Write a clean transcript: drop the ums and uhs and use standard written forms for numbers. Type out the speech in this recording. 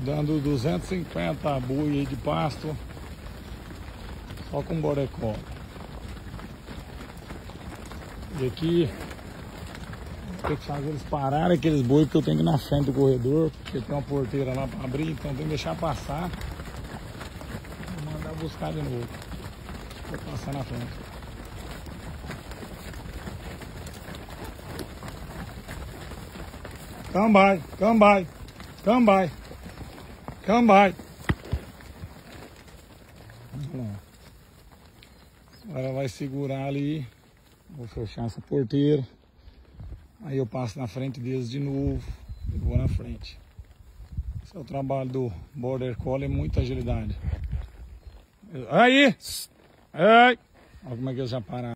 dando 250 boi aí de pasto, só com border collie. E aqui tem que fazer eles pararem aqueles boi, porque eu tenho que ir na frente do corredor, porque tem uma porteira lá para abrir, então tem que deixar passar e mandar buscar de novo. Vou passar na frente. Come by, come by, come by, come by. Agora vai segurar ali, vou fechar essa porteira, aí eu passo na frente deles de novo e vou na frente. Esse é o trabalho do Border Collie, é muita agilidade. Aí! Ai! Olha como é que eles já pararam.